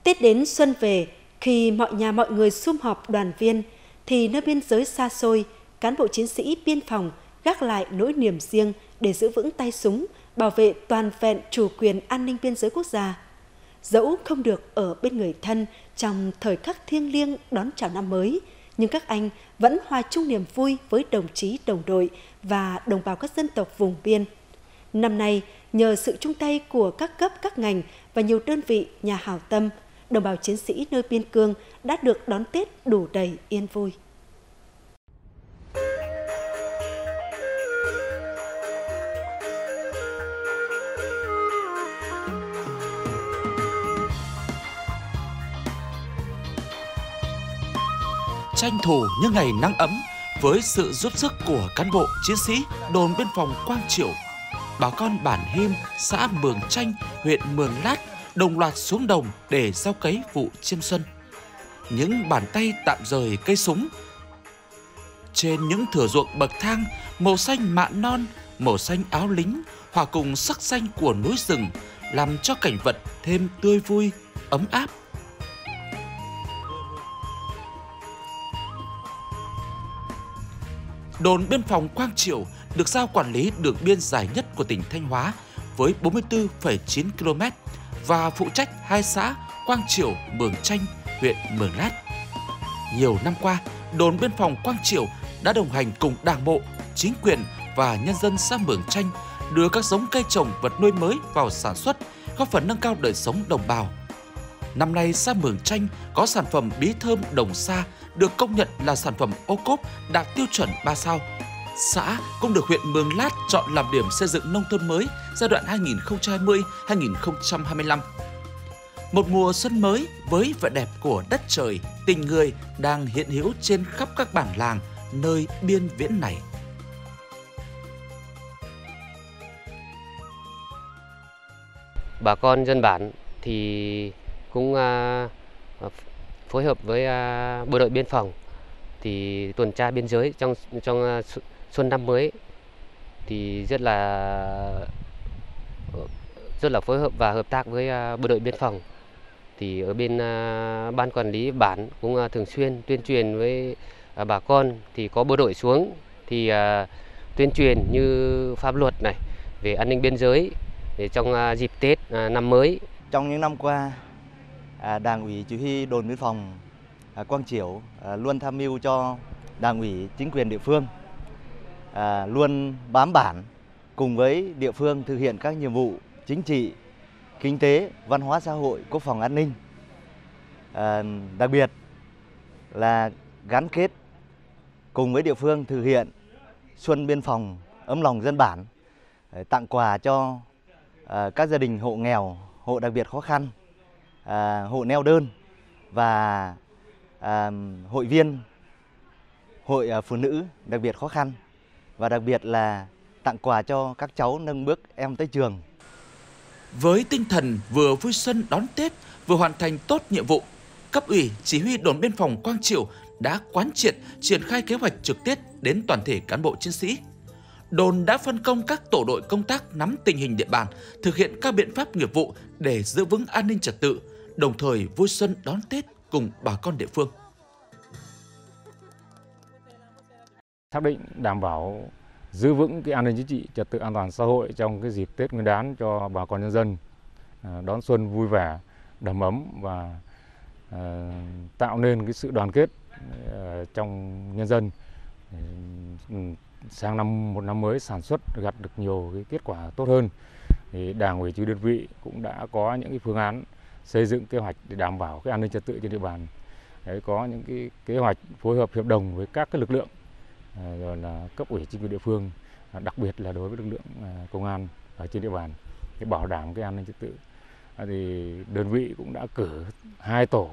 Tết đến xuân về, khi mọi nhà mọi người sum họp đoàn viên, thì nơi biên giới xa xôi, cán bộ chiến sĩ biên phòng gác lại nỗi niềm riêng để giữ vững tay súng, bảo vệ toàn vẹn chủ quyền an ninh biên giới quốc gia. Dẫu không được ở bên người thân trong thời khắc thiêng liêng đón chào năm mới, nhưng các anh vẫn hòa chung niềm vui với đồng chí, đồng đội và đồng bào các dân tộc vùng biên. Năm nay, nhờ sự chung tay của các cấp, các ngành và nhiều đơn vị nhà hảo tâm, đồng bào chiến sĩ nơi biên cương đã được đón Tết đủ đầy yên vui. Tranh thủ những ngày nắng ấm với sự giúp sức của cán bộ chiến sĩ đồn biên phòng Quang Chiểu, bà con bản Him, xã Mường Chanh, huyện Mường Lát đồng loạt xuống đồng để gieo cấy vụ chiêm xuân. Những bàn tay tạm rời cây súng. Trên những thửa ruộng bậc thang, màu xanh mạ non, màu xanh áo lính hòa cùng sắc xanh của núi rừng làm cho cảnh vật thêm tươi vui, ấm áp. Đồn biên phòng Quang Chiểu được giao quản lý đường biên dài nhất của tỉnh Thanh Hóa với 44,9 km và phụ trách hai xã Quang Chiểu, Mường Chanh, huyện Mường Lát. Nhiều năm qua, đồn biên phòng Quang Chiểu đã đồng hành cùng Đảng bộ, chính quyền và nhân dân xã Mường Chanh đưa các giống cây trồng vật nuôi mới vào sản xuất, góp phần nâng cao đời sống đồng bào. Năm nay, xã Mường Chanh có sản phẩm bí thơm Đồng Sa được công nhận là sản phẩm ô cốp đạt tiêu chuẩn 3 sao. Xã cũng được huyện Mường Lát chọn làm điểm xây dựng nông thôn mới giai đoạn 2020-2025. Một mùa xuân mới với vẻ đẹp của đất trời, tình người đang hiện hữu trên khắp các bản làng nơi biên viễn này. Bà con dân bản thì cũng phối hợp với bộ đội biên phòng thì tuần tra biên giới trong xuân năm mới thì rất là phối hợp và hợp tác với bộ đội biên phòng. Thì ở bên ban quản lý bản cũng thường xuyên tuyên truyền với bà con, thì có bộ đội xuống thì tuyên truyền như pháp luật này về an ninh biên giới để trong dịp Tết năm mới. Trong những năm qua, Đảng ủy chỉ huy đồn biên phòng Quang Chiểu luôn tham mưu cho Đảng ủy chính quyền địa phương luôn bám bản cùng với địa phương thực hiện các nhiệm vụ chính trị, kinh tế, văn hóa xã hội, quốc phòng an ninh. Đặc biệt là gắn kết cùng với địa phương thực hiện xuân biên phòng ấm lòng dân bản, tặng quà cho các gia đình hộ nghèo, hộ đặc biệt khó khăn, hộ neo đơn và hội viên hội phụ nữ đặc biệt khó khăn, và đặc biệt là tặng quà cho các cháu nâng bước em tới trường. Với tinh thần vừa vui xuân đón Tết, vừa hoàn thành tốt nhiệm vụ, cấp ủy chỉ huy đồn biên phòng Quang Chiểu đã quán triệt triển khai kế hoạch trực Tết đến toàn thể cán bộ chiến sĩ. Đồn đã phân công các tổ đội công tác nắm tình hình địa bàn, thực hiện các biện pháp nghiệp vụ để giữ vững an ninh trật tự, đồng thời vui xuân đón Tết cùng bà con địa phương. Xác định đảm bảo giữ vững cái an ninh chính trị, trật tự an toàn xã hội trong cái dịp Tết Nguyên đán cho bà con nhân dân đón xuân vui vẻ, đầm ấm và tạo nên cái sự đoàn kết trong nhân dân. Sang một năm mới sản xuất gặt được nhiều cái kết quả tốt hơn, thì Đảng ủy chỉ huy đơn vị cũng đã có những cái phương án xây dựng kế hoạch để đảm bảo cái an ninh trật tự trên địa bàn. Đấy, có những cái kế hoạch phối hợp hiệp đồng với các cái lực lượng, rồi là cấp ủy chính quyền địa phương, đặc biệt là đối với lực lượng công an ở trên địa bàn để bảo đảm cái an ninh trật tự. Thì đơn vị cũng đã cử 2 tổ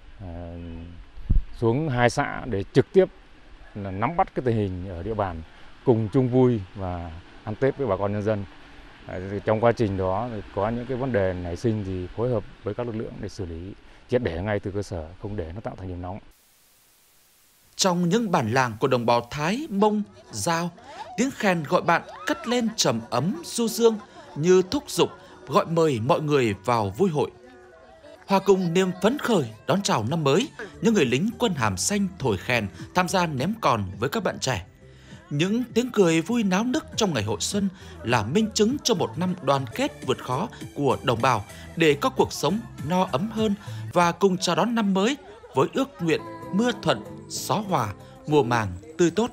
xuống 2 xã để trực tiếp là nắm bắt cái tình hình ở địa bàn, cùng chung vui và ăn Tết với bà con nhân dân. Trong quá trình đó thì có những cái vấn đề nảy sinh thì phối hợp với các lực lượng để xử lý triệt để ngay từ cơ sở, không để nó tạo thành điểm nóng. Trong những bản làng của đồng bào Thái, Mông, Dao, tiếng khen gọi bạn cất lên trầm ấm du dương như thúc giục gọi mời mọi người vào vui hội. Hòa cùng niềm phấn khởi đón chào năm mới, những người lính quân hàm xanh thổi kèn tham gia ném còn với các bạn trẻ. Những tiếng cười vui náo nức trong ngày hội xuân là minh chứng cho một năm đoàn kết vượt khó của đồng bào để có cuộc sống no ấm hơn và cùng chào đón năm mới với ước nguyện mưa thuận, gió hòa, mùa màng tươi tốt.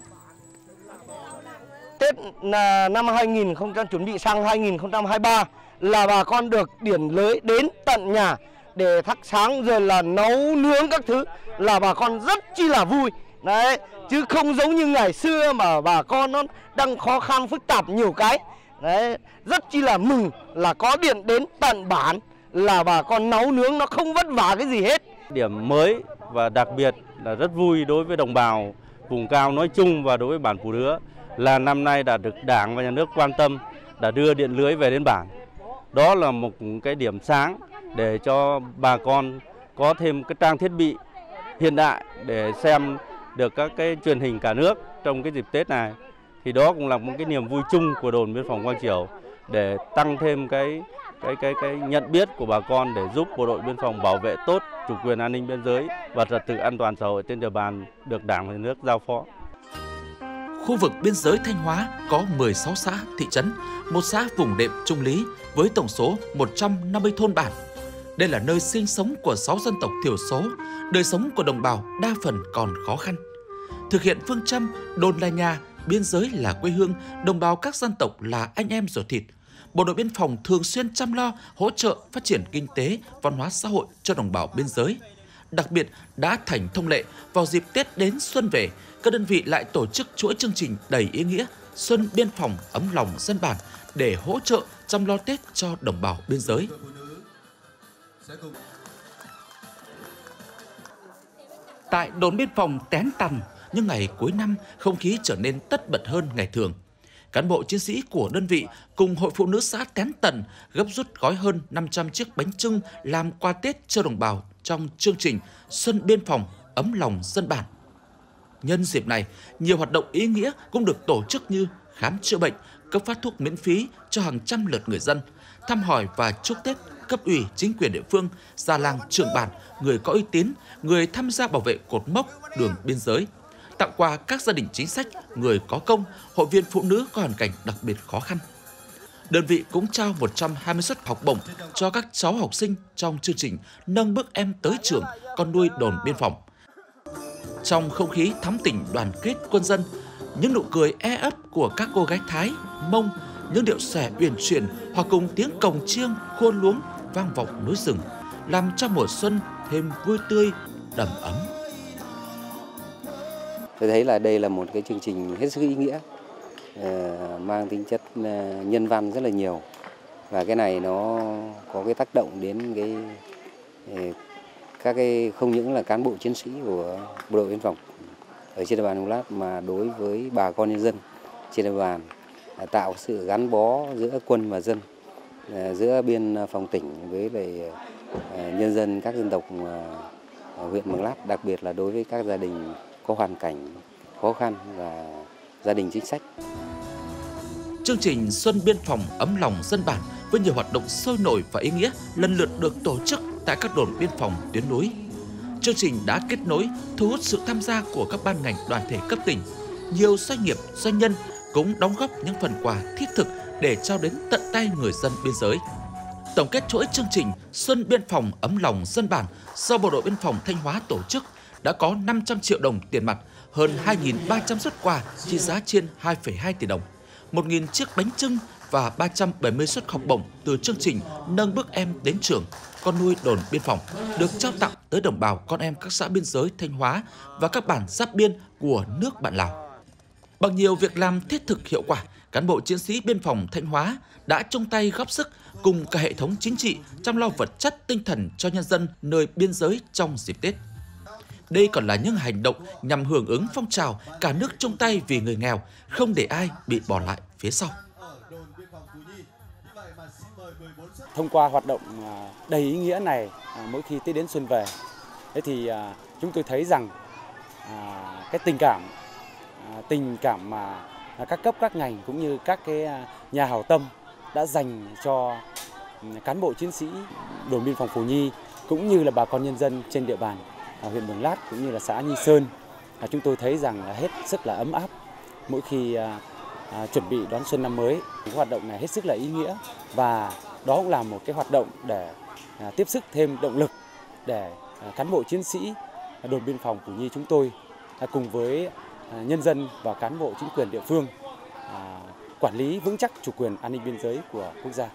Tết năm 2000 chuẩn bị sang 2023 là bà con được điển lưới đến tận nhà để thắp sáng rồi là nấu nướng các thứ, là bà con rất chi là vui. Đấy, chứ không giống như ngày xưa mà bà con nó đang khó khăn phức tạp nhiều cái. Đấy, rất chi là mừng là có điện đến tận bản, là bà con nấu nướng nó không vất vả cái gì hết. Điểm mới và đặc biệt là rất vui đối với đồng bào vùng cao nói chung và đối với bản Pù Đứa là năm nay đã được Đảng và Nhà nước quan tâm, đã đưa điện lưới về đến bản. Đó là một cái điểm sáng để cho bà con có thêm cái trang thiết bị hiện đại để xem được các cái truyền hình cả nước trong cái dịp Tết này. Thì đó cũng là một cái niềm vui chung của đồn biên phòng Quang Chiểu để tăng thêm cái nhận biết của bà con để giúp bộ đội biên phòng bảo vệ tốt chủ quyền an ninh biên giới và trật tự an toàn xã hội trên địa bàn được Đảng và Nhà nước giao phó. Khu vực biên giới Thanh Hóa có 16 xã, thị trấn, một xã vùng đệm Trung Lý với tổng số 150 thôn bản. Đây là nơi sinh sống của 6 dân tộc thiểu số, đời sống của đồng bào đa phần còn khó khăn. Thực hiện phương châm đồn là nhà, biên giới là quê hương, đồng bào các dân tộc là anh em ruột thịt, Bộ đội Biên phòng thường xuyên chăm lo, hỗ trợ phát triển kinh tế, văn hóa xã hội cho đồng bào biên giới. Đặc biệt, đã thành thông lệ, vào dịp Tết đến xuân về, các đơn vị lại tổ chức chuỗi chương trình đầy ý nghĩa Xuân Biên phòng ấm lòng dân bản để hỗ trợ chăm lo Tết cho đồng bào biên giới. Tại đồn biên phòng Tén Tần, những ngày cuối năm, không khí trở nên tất bật hơn ngày thường. Cán bộ chiến sĩ của đơn vị cùng Hội Phụ nữ xã Tén Tần gấp rút gói hơn 500 chiếc bánh chưng làm quà Tết cho đồng bào trong chương trình Xuân Biên phòng ấm lòng dân bản. Nhân dịp này, nhiều hoạt động ý nghĩa cũng được tổ chức như khám chữa bệnh, cấp phát thuốc miễn phí cho hàng trăm lượt người dân, thăm hỏi và chúc Tết cấp ủy chính quyền địa phương, già làng trưởng bản, người có uy tín, người tham gia bảo vệ cột mốc đường biên giới, tặng quà các gia đình chính sách, người có công, hội viên phụ nữ có hoàn cảnh đặc biệt khó khăn. Đơn vị cũng trao 120 suất học bổng cho các cháu học sinh trong chương trình Nâng bước em tới trường con nuôi đồn biên phòng. Trong không khí thắm tỉnh đoàn kết quân dân, những nụ cười ấp của các cô gái Thái, Mông, những điệu xòe uyển chuyển hòa cùng tiếng cồng chiêng khôn luống vang vọng núi rừng, làm cho mùa xuân thêm vui tươi, đầm ấm. Tôi thấy là đây là một cái chương trình hết sức ý nghĩa, mang tính chất nhân văn rất là nhiều, và cái này nó có cái tác động đến các cái không những là cán bộ chiến sĩ của bộ đội biên phòng ở trên địa bàn Mường Lát mà đối với bà con nhân dân trên địa bàn, tạo sự gắn bó giữa quân và dân, giữa biên phòng tỉnh với lại nhân dân các dân tộc huyện Mường Lát, đặc biệt là đối với các gia đình có hoàn cảnh khó khăn và gia đình chính sách. Chương trình Xuân Biên phòng ấm lòng dân bản với nhiều hoạt động sôi nổi và ý nghĩa lần lượt được tổ chức tại các đồn biên phòng tuyến núi. Chương trình đã kết nối, thu hút sự tham gia của các ban ngành đoàn thể cấp tỉnh. Nhiều doanh nghiệp, doanh nhân cũng đóng góp những phần quà thiết thực để trao đến tận tay người dân biên giới. Tổng kết chuỗi chương trình Xuân Biên phòng ấm lòng dân bản do Bộ đội Biên phòng Thanh Hóa tổ chức đã có 500 triệu đồng tiền mặt, hơn 2.300 suất quà trị giá trên 2,2 tỷ đồng, 1.000 chiếc bánh chưng và 370 suất học bổng từ chương trình Nâng bước em đến trường con nuôi đồn biên phòng được trao tặng tới đồng bào con em các xã biên giới Thanh Hóa và các bản giáp biên của nước bạn Lào. Bằng nhiều việc làm thiết thực hiệu quả, cán bộ chiến sĩ biên phòng Thanh Hóa đã chung tay góp sức cùng cả hệ thống chính trị chăm lo vật chất tinh thần cho nhân dân nơi biên giới trong dịp Tết. Đây còn là những hành động nhằm hưởng ứng phong trào cả nước chung tay vì người nghèo, không để ai bị bỏ lại phía sau. Thông qua hoạt động đầy ý nghĩa này mỗi khi Tết đến xuân về, thế thì chúng tôi thấy rằng cái tình cảm mà các cấp các ngành cũng như các cái nhà hảo tâm đã dành cho cán bộ chiến sĩ đồn biên phòng Phù Nhi cũng như là bà con nhân dân trên địa bàn huyện Mường Lát cũng như là xã Nhi Sơn, chúng tôi thấy rằng là hết sức là ấm áp mỗi khi chuẩn bị đón xuân năm mới. Cái hoạt động này hết sức là ý nghĩa và đó cũng là một cái hoạt động để tiếp sức thêm động lực để cán bộ chiến sĩ đồn biên phòng Pù Nhi chúng tôi cùng với nhân dân và cán bộ chính quyền địa phương quản lý vững chắc chủ quyền an ninh biên giới của quốc gia.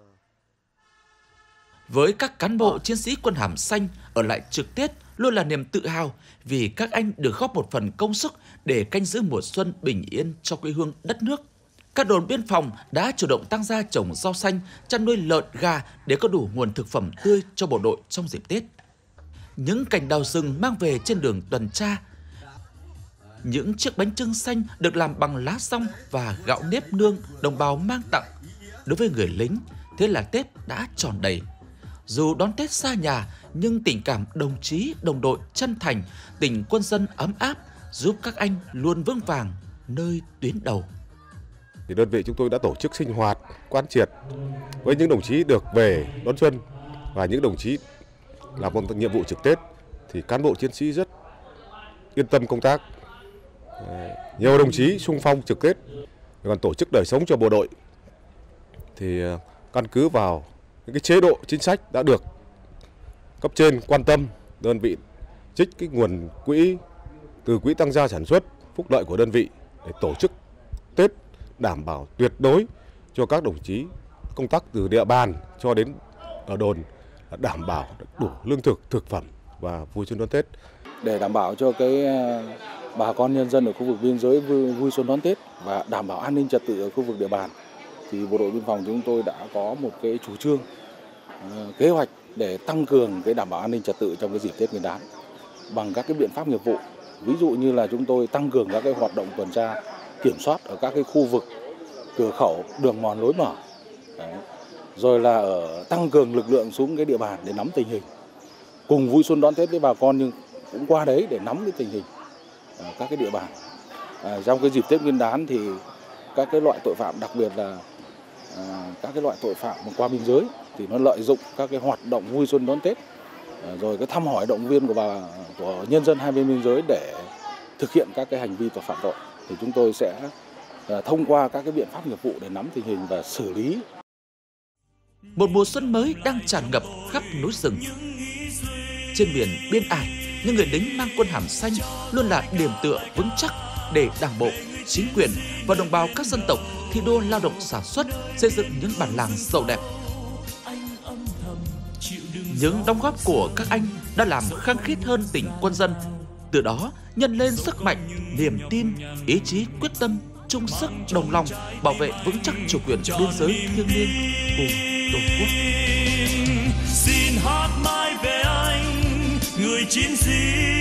Với các cán bộ chiến sĩ quân hàm xanh ở lại trực Tết luôn là niềm tự hào vì các anh được góp một phần công sức để canh giữ mùa xuân bình yên cho quê hương đất nước. Các đồn biên phòng đã chủ động tăng gia trồng rau xanh, chăn nuôi lợn, gà để có đủ nguồn thực phẩm tươi cho bộ đội trong dịp Tết. Những cành đào rừng mang về trên đường tuần tra, những chiếc bánh chưng xanh được làm bằng lá song và gạo nếp nương đồng bào mang tặng. Đối với người lính, thế là Tết đã tròn đầy. Dù đón Tết xa nhà, nhưng tình cảm đồng chí, đồng đội chân thành, tình quân dân ấm áp giúp các anh luôn vững vàng nơi tuyến đầu. Thì đơn vị chúng tôi đã tổ chức sinh hoạt quán triệt với những đồng chí được về đón xuân và những đồng chí làm một nhiệm vụ trực Tết thì cán bộ chiến sĩ rất yên tâm công tác. Nhiều đồng chí xung phong trực Tết còn tổ chức đời sống cho bộ đội thì căn cứ vào những cái chế độ chính sách đã được cấp trên quan tâm, đơn vị trích cái nguồn quỹ từ quỹ tăng gia sản xuất phúc lợi của đơn vị để tổ chức Tết đảm bảo tuyệt đối cho các đồng chí công tác từ địa bàn cho đến ở đồn, đảm bảo đủ lương thực, thực phẩm và vui xuân đón Tết. Để đảm bảo cho cái bà con nhân dân ở khu vực biên giới vui xuân đón Tết và đảm bảo an ninh trật tự ở khu vực địa bàn, thì bộ đội biên phòng chúng tôi đã có một cái chủ trương, kế hoạch để tăng cường cái đảm bảo an ninh trật tự trong cái dịp Tết Nguyên đán bằng các cái biện pháp nghiệp vụ. Ví dụ như là chúng tôi tăng cường các cái hoạt động tuần tra kiểm soát ở các cái khu vực cửa khẩu, đường mòn lối mở. Đấy. Rồi là tăng cường lực lượng xuống cái địa bàn để nắm tình hình. Cùng vui xuân đón Tết với bà con nhưng cũng qua đấy để nắm cái tình hình các cái địa bàn. Trong cái dịp Tết Nguyên đán thì các cái loại tội phạm, đặc biệt là các cái loại tội phạm qua biên giới thì nó lợi dụng các cái hoạt động vui xuân đón Tết, rồi cái thăm hỏi động viên của nhân dân hai bên biên giới để thực hiện các cái hành vi phạm tội, thì chúng tôi sẽ thông qua các cái biện pháp nghiệp vụ để nắm tình hình và xử lý. Một mùa xuân mới đang tràn ngập khắp núi rừng. Trên miền biên ải, những người lính mang quân hàm xanh luôn là điểm tựa vững chắc để Đảng bộ, chính quyền và đồng bào các dân tộc thi đua lao động sản xuất, xây dựng những bản làng giàu đẹp. Những đóng góp của các anh đã làm khăng khít hơn tình quân dân, từ đó nhân lên sức mạnh, niềm tin, ý chí quyết tâm, chung sức đồng lòng bảo vệ vững chắc chủ quyền biên giới thiêng liêng của Tổ quốc. Xin hát mãi về anh, người chiến sĩ